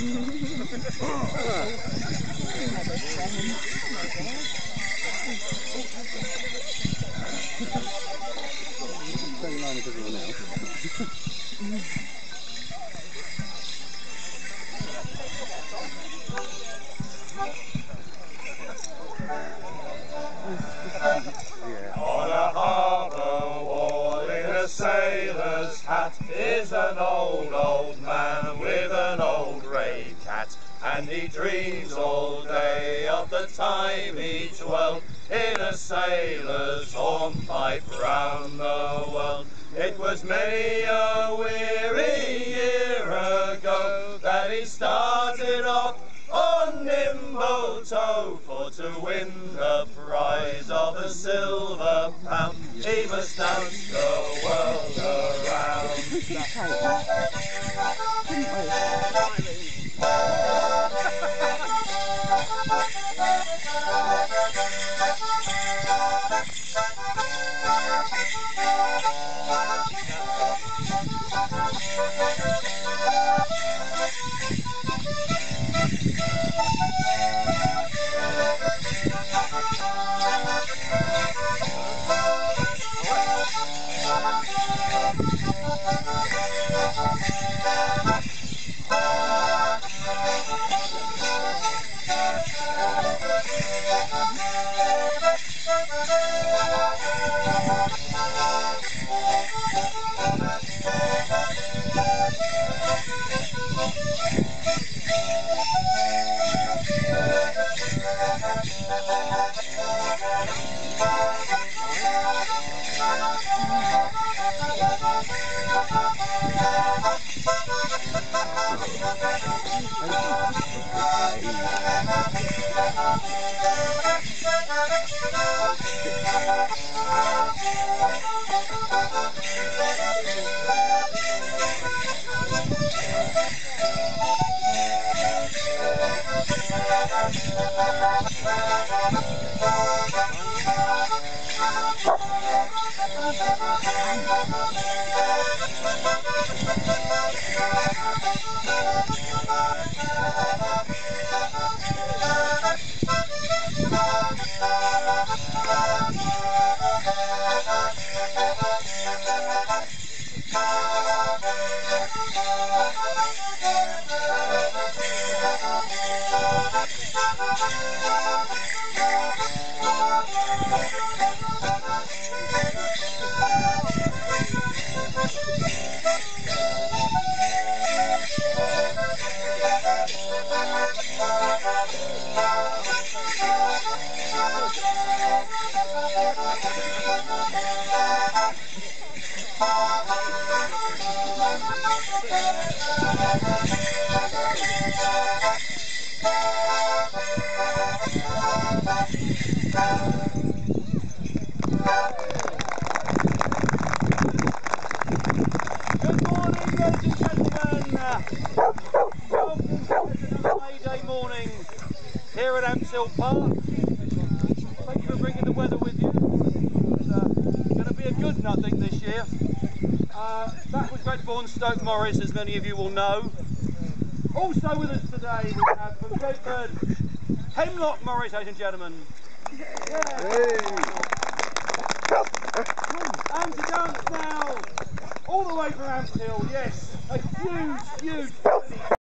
On a harbour wall in a sailor's hat is an old man with an old grey cat, and he dreams all day of the time he dwelt in a sailor's hornpipe round the world. It was many a weary year ago that he started off on nimble toe, for to win the prize of a silver pound he must dance the world around. Good morning, ladies and gentlemen. Welcome to another Mayday morning here at Ampthill Park. Thank you for bringing the weather with you. It's going to be a good one, I think, this year. That was Redbornstoke Morris, as many of you will know. Also with us today we have from Redburn, Hemlock Morris, ladies and gentlemen. Yeah. Hey. And to dance now, all the way from Ampthill, yes, a huge